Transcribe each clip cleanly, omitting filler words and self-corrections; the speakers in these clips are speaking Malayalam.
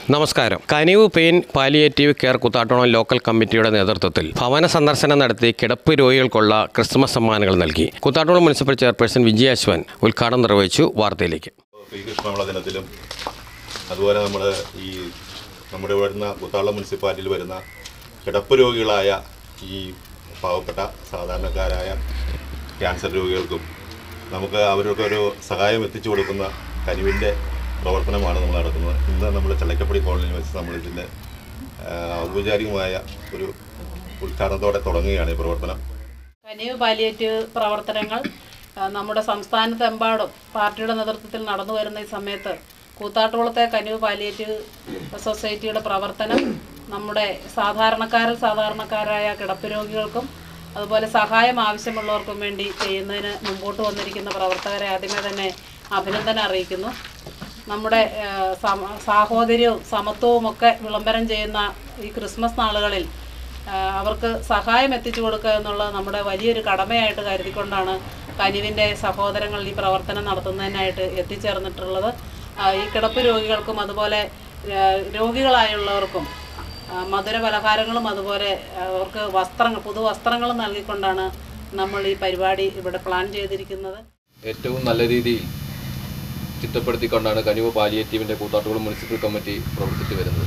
നമസ്കാരം. Kanivu pain palliative care Koothattukulam local കമ്മിറ്റിയുടെ നേതൃത്വത്തിൽ ഭവന സന്ദർശനം നടത്തി കിടപ്പ് രോഗികൾക്കുള്ള ക്രിസ്മസ് സമ്മാനങ്ങൾ നൽകി. കൂത്താട്ടോളം മുനിസിപ്പൽ ചെയർപേഴ്സൺ വിജയ അശ്വൻ ഉദ്ഘാടനം നിർവഹിച്ചു. വാർത്തയിലേക്ക്. ശ്രീകൃഷ്ണവിള ദിനത്തിലും അതുപോലെ നമ്മുടെ വരുന്ന കൂത്താട്ടോളം മുനിസിപ്പാലിറ്റിയിൽ വരുന്ന കിടപ്പ് രോഗികളായ ഈ പാവപ്പെട്ട സാധാരണക്കാരായ ക്യാൻസർ രോഗികൾക്കും നമുക്ക് അവർക്കൊരു സഹായം എത്തിച്ചു കൊടുക്കുന്ന കനിവിൻ്റെ പ്രവർത്തനമാണ് നമ്മൾ നടത്തുന്നത്. ഇന്ന് നമ്മൾ ചള്ളക്കപ്പടി കോളനിയിൽ വെച്ച് നമ്മളിതിൻ്റെ ഔപചാരികമായ ഒരു ഉദ്ഘാടനത്തോടെ തുടങ്ങുകയാണ് ഈ പ്രവർത്തനം. കനിവ് പാലിയേറ്റീവ് പ്രവർത്തനങ്ങൾ നമ്മുടെ സംസ്ഥാനത്തെമ്പാടും പാർട്ടിയുടെ നേതൃത്വത്തിൽ നടന്നു വരുന്ന ഈ സമയത്ത് കൂത്താട്ടോളത്തെ കനിവ് പാലിയേറ്റീവ് സൊസൈറ്റിയുടെ പ്രവർത്തനം നമ്മുടെ സാധാരണക്കാരായ കിടപ്പ് രോഗികൾക്കും അതുപോലെ സഹായം ആവശ്യമുള്ളവർക്കും വേണ്ടി ചെയ്യുന്നതിന് മുമ്പോട്ട് വന്നിരിക്കുന്ന പ്രവർത്തകരെ ആദ്യമേ തന്നെ അഭിനന്ദനം അറിയിക്കുന്നു. നമ്മുടെ സാഹോദര്യവും സമത്വവും ഒക്കെ വിളംബരം ചെയ്യുന്ന ഈ ക്രിസ്മസ് നാളുകളിൽ അവർക്ക് സഹായം എത്തിച്ചു കൊടുക്കുക എന്നുള്ളത് നമ്മുടെ വലിയൊരു കടമയായിട്ട് കരുതിക്കൊണ്ടാണ് കനിവിൻ്റെ സഹോദരങ്ങൾ ഈ പ്രവർത്തനം നടത്തുന്നതിനായിട്ട് എത്തിച്ചേർന്നിട്ടുള്ളത്. ഈ കിടപ്പ് രോഗികൾക്കും അതുപോലെ രോഗികളായുള്ളവർക്കും മധുര പലഹാരങ്ങളും അതുപോലെ അവർക്ക് പുതുവസ്ത്രങ്ങളും നൽകിക്കൊണ്ടാണ് നമ്മൾ ഈ പരിപാടി ഇവിടെ പ്ലാൻ ചെയ്തിരിക്കുന്നത്. ഏറ്റവും നല്ല രീതിയിൽ ചിട്ടപ്പെടുത്തിക്കൊണ്ടാണ് കനിവ് പാലിയേറ്റീവിൻ്റെ കൂത്താട്ടോളം മുനിസിപ്പൽ കമ്മിറ്റി പ്രവർത്തിച്ചു വരുന്നത്.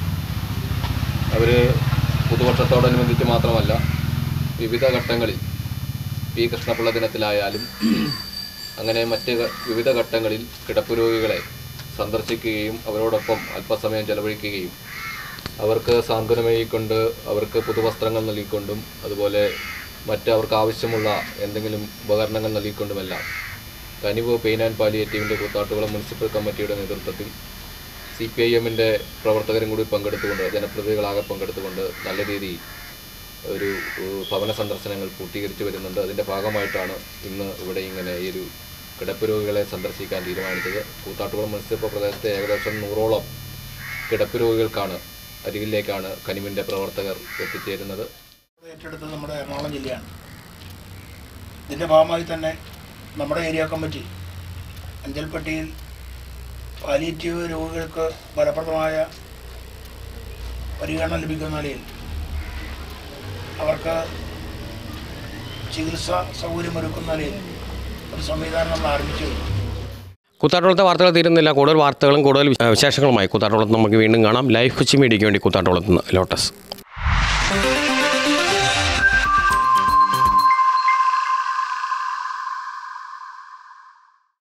അവർ പുതുവർഷത്തോടനുബന്ധിച്ച് മാത്രമല്ല വിവിധ ഘട്ടങ്ങളിൽ ഈ കൃഷ്ണപിള്ള ദിനത്തിലായാലും അങ്ങനെ മറ്റ് വിവിധ ഘട്ടങ്ങളിൽ കിടപ്പ് രോഗികളെ സന്ദർശിക്കുകയും അവരോടൊപ്പം അല്പസമയം ചെലവഴിക്കുകയും അവർക്ക് സാന്ത്വനമേകിക്കൊണ്ട് അവർക്ക് പുതുവസ്ത്രങ്ങൾ നൽകിക്കൊണ്ടും അതുപോലെ അവർക്ക് ആവശ്യമുള്ള എന്തെങ്കിലും ഉപകരണങ്ങൾ നൽകിക്കൊണ്ടുമെല്ലാം കനിവ് പെയിൻ ആൻഡ് പാലിയേറ്റീവിൻ്റെ കൂത്താട്ടോളം മുനിസിപ്പൽ കമ്മിറ്റിയുടെ നേതൃത്വത്തിൽ CPIM-ൻ്റെ പ്രവർത്തകരും കൂടി പങ്കെടുത്തുകൊണ്ട് ജനപ്രതിനിധികളാകെ പങ്കെടുത്തുകൊണ്ട് നല്ല രീതിയിൽ ഒരു ഭവന സന്ദർശനങ്ങൾ പൂർത്തീകരിച്ചു വരുന്നുണ്ട്. അതിൻ്റെ ഭാഗമായിട്ടാണ് ഇന്ന് ഇവിടെ ഇങ്ങനെ ഈ ഒരു കിടപ്പ് രോഗികളെ സന്ദർശിക്കാൻ തീരുമാനിച്ചത്. കൂത്താട്ടോളം മുനിസിപ്പൽ പ്രദേശത്തെ ഏകദേശം 100ഓളം കിടപ്പ് രോഗികൾക്കാണ് അരികിലേക്കാണ് കനിവിൻ്റെ പ്രവർത്തകർ എത്തിച്ചേരുന്നത്. ഏറ്റെടുത്തത് നമ്മുടെ എറണാകുളം ജില്ലയാണ്. ഇതിൻ്റെ ഭാഗമായി തന്നെ നമ്മുടെ ഏരിയ കമ്മിറ്റി അഞ്ചൽപ്പെട്ടിയിൽ പാലിയേറ്റീവ് രോഗികൾക്ക് ഫലപ്രദമായ പരിഗണന ലഭിക്കുന്ന നിലയിൽ അവർക്ക് ചികിത്സാ സൗകര്യമൊരുക്കുന്ന നിലയിൽ ഒരു സംവിധാനം നമ്മൾ ആരംഭിച്ചു. കൂത്താട്ടോളത്തെ വാർത്തകൾ തീരുന്നില്ല. കൂടുതൽ വാർത്തകളും കൂടുതൽ വിശേഷങ്ങളുമായി കൂത്താട്ടോളത്ത് നമുക്ക് വീണ്ടും കാണാം. ലൈവ് കൊച്ചി മീഡിയയ്ക്ക് വേണ്ടി കൂത്താട്ടോളത്ത് നിന്ന് ലോട്ടസ്.